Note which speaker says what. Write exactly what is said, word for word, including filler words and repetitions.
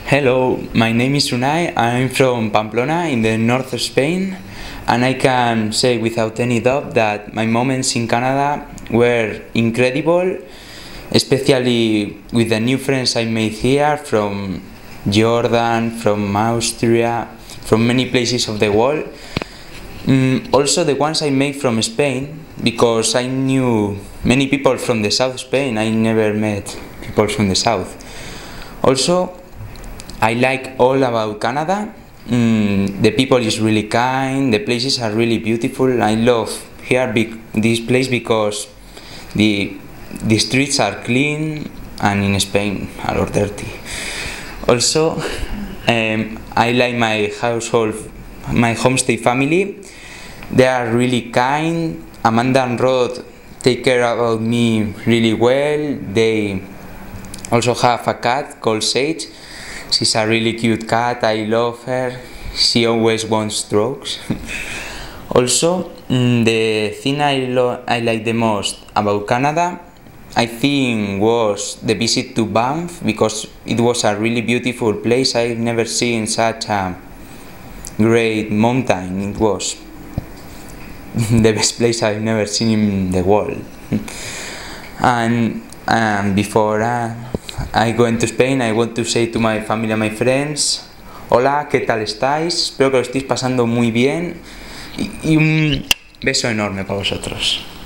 Speaker 1: Hello, my name is Unai. I'm from Pamplona in the north of Spain, and I can say without any doubt that my moments in Canada were incredible, especially with the new friends I made here from Jordan, from Austria, from many places of the world. Mm, also the ones I made from Spain, because I knew many people from the south Spain. I never met people from the south. Also, I like all about Canada. Mm, the people is really kind, the places are really beautiful. I love here be this place because the the streets are clean, and in Spain are dirty. Also, um, I like my household, my homestay family. They are really kind. Amanda and Rod take care about me really well. They also have a cat called Sage. She's a really cute cat. I love her. She always wants strokes. Also, mm, the thing I, lo I like the most about Canada, I think, was the visit to Banff, because it was a really beautiful place. I've never seen such a great mountain. It was the best place I've never seen in the world. And um, before uh, I go into Spain, I want to say to my family and my friends, hola, ¿qué tal estáis? Espero que lo estéis pasando muy bien y, y un beso enorme para vosotros.